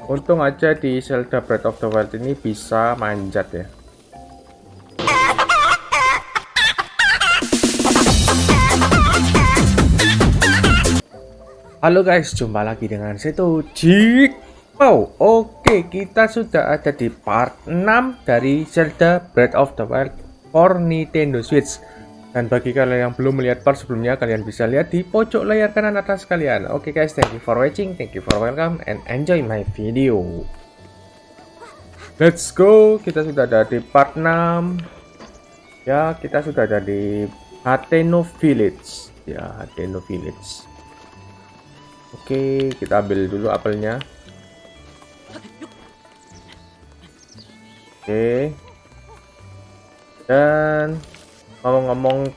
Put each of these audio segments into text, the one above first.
Untung aja di Zelda Breath of the Wild ini bisa manjat ya. Halo guys, jumpa lagi dengan Seto Jik. Oke, kita sudah ada di part 6 dari Zelda Breath of the Wild for Nintendo Switch. Dan bagi kalian yang belum melihat part sebelumnya, kalian bisa lihat di pojok layar kanan atas kalian. Oke guys, thank you for watching, thank you for welcome, and enjoy my video. Let's go, kita sudah ada di part 6. Ya, kita sudah ada di Hateno Village. Ya, Hateno Village. Oke, kita ambil dulu apelnya. Oke. Dan ngomong-ngomong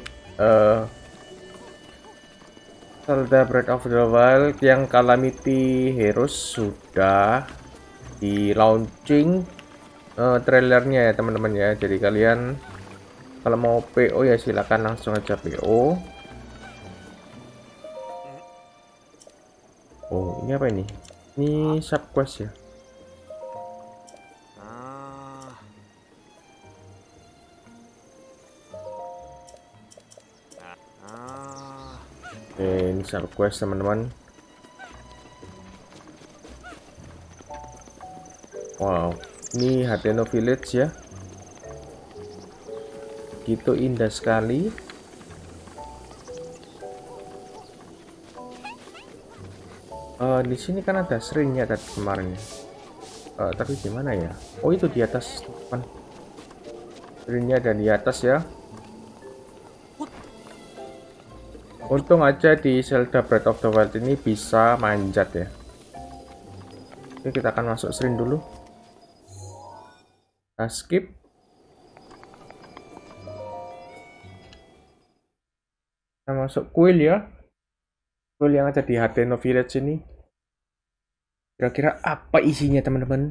Zelda Breath of the Wild yang Calamity Heroes sudah di launching trailernya ya teman-teman ya. Jadi kalian kalau mau PO ya silakan langsung aja PO. Oh, ini apa ini? Ini sub quest ya. Oke, ini sub quest teman-teman. Wow, ini Hateno Village ya. Gitu indah sekali. Di sini kan ada seringnya tadi kemarin ya. Tapi gimana ya? Oh, itu di atas teman. Seringnya ada di atas ya. Untung aja di Zelda Breath of the Wild ini bisa manjat ya. Oke, kita akan masuk screen dulu. Kita skip. Kita masuk kuil ya. Kuil yang ada di Hateno Village ini. Kira-kira apa isinya teman-teman?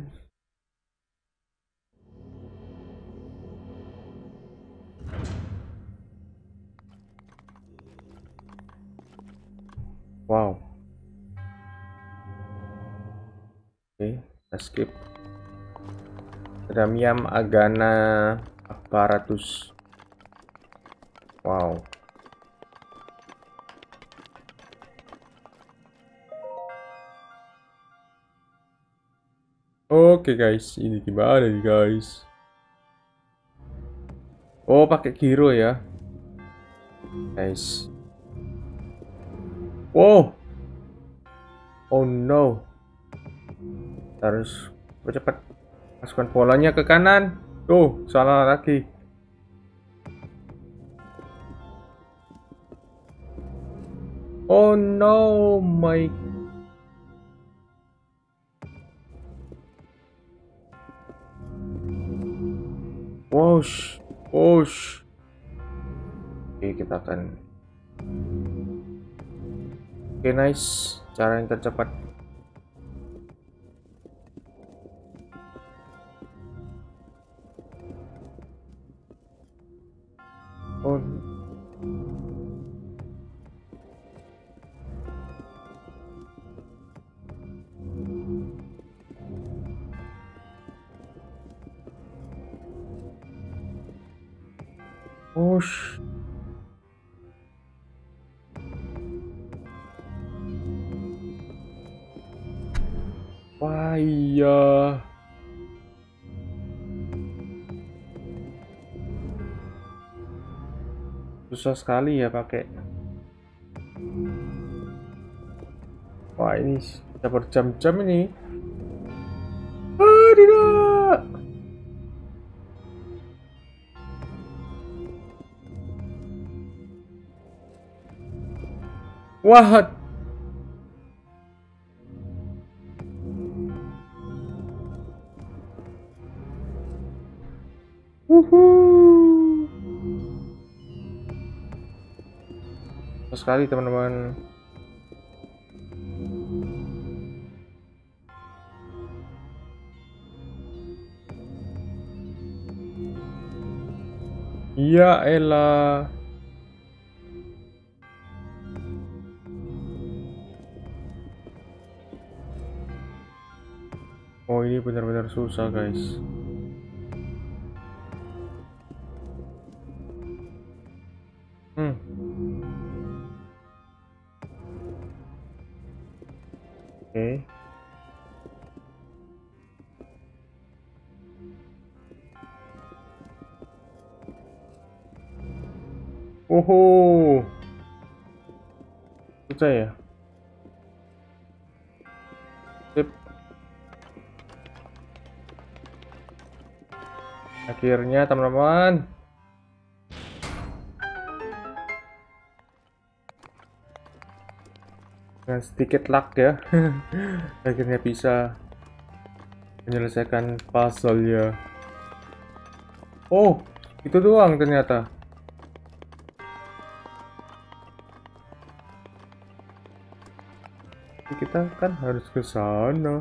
Wow. Oke, kita skip. Ada Miam Agana Apparatus. Wow. Oke guys, ini gimana nih guys? Oh, pakai giro ya, guys. Wow. Oh no. Harus cepat masukkan bolanya ke kanan. Tuh, salah lagi. Oh no, my. Wosh, wosh. Oke, kita akan. Oke, nice. Cara yang tercepat. Oh. Wosh. Wah, iya. Susah sekali ya pakai. Wah, ini sudah berjam-jam ini. Tidak. Wah. Wuhuu. Susah sekali teman-teman. Ya elah. Oh, ini benar-benar susah, guys. Oke. Oh, susah ya. Sip. Akhirnya teman-teman. Dengan sedikit luck ya. Akhirnya bisa menyelesaikan puzzle ya. Oh, itu doang ternyata. Kita kan harus ke sana.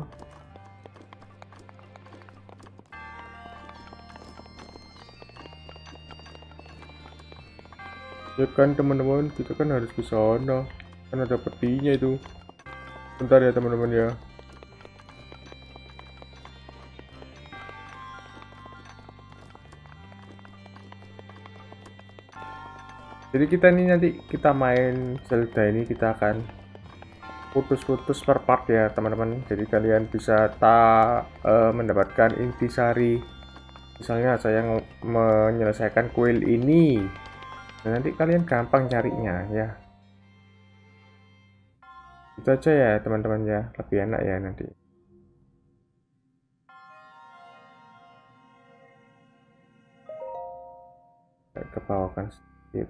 Ya kan teman-teman, kita kan harus ke sana. Kan ada petinya itu. Bentar ya teman-teman ya. Jadi kita ini nanti kita main Zelda ini kita akan putus-putus per part ya teman-teman. Jadi kalian bisa mendapatkan intisari. Misalnya saya menyelesaikan kuil ini. Dan nanti kalian gampang nyarinya ya. Itu aja ya teman-teman ya, lebih enak ya nanti. Saya kebawakan sedikit.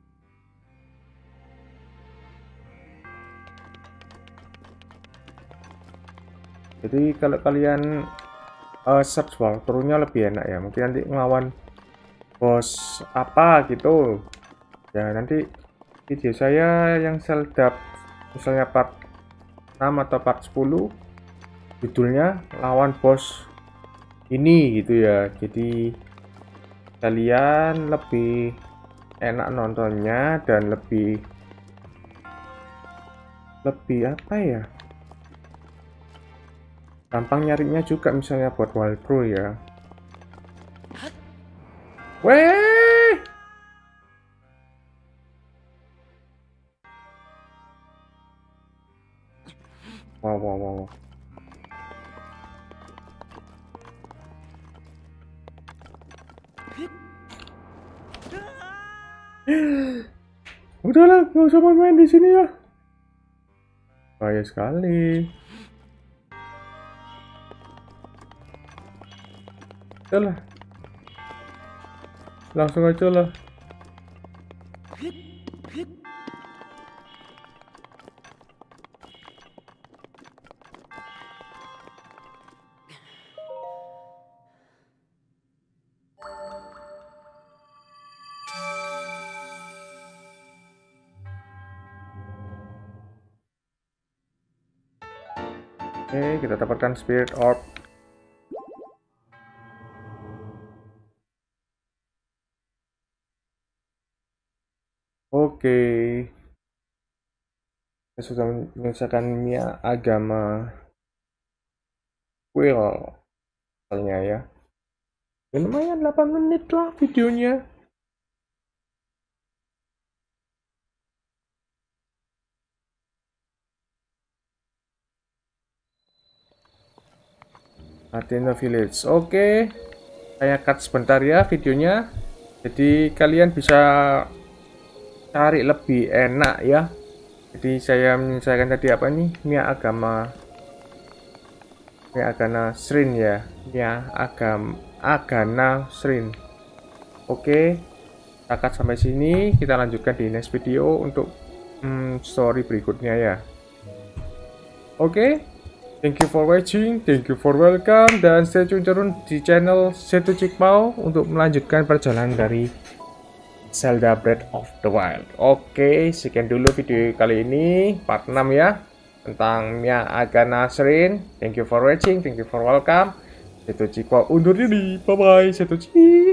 Jadi kalau kalian search walkthrough-nya lebih enak ya. Mungkin nanti ngelawan bos apa gitu. Ya nanti video saya yang Zelda misalnya part 6 atau part 10 judulnya lawan bos ini gitu ya. Jadi kalian lebih enak nontonnya dan lebih apa ya, gampang nyarinya juga misalnya buat walkthrough ya. Weh, wow. Udahlah, nggak usah main-main di sini ya. Bahaya sekali. Udahlah, langsung aja lah. Oke, kita dapatkan Spirit Orb. Oke, kita sudah menyelesaikan Mia Agama Quill misalnya ya. Ya lumayan 8 menit lah videonya. Athena Village. Oke, saya cut sebentar ya videonya. Jadi kalian bisa cari lebih enak ya. Jadi saya menyelesaikan tadi apa nih? Mia Agana Shrine ya. Agana Shrine. Oke, kita cut sampai sini. Kita lanjutkan di next video untuk story berikutnya ya. Oke. Thank you for watching, thank you for welcome, dan stay tune terus di channel Seto Cikmao untuk melanjutkan perjalanan dari Zelda Breath of the Wild. Oke, sekian dulu video kali ini, part 6 ya, tentang Mia Agana Shrine. Thank you for watching, thank you for welcome. Seto Cikmao undur diri, bye bye, Seto Cik.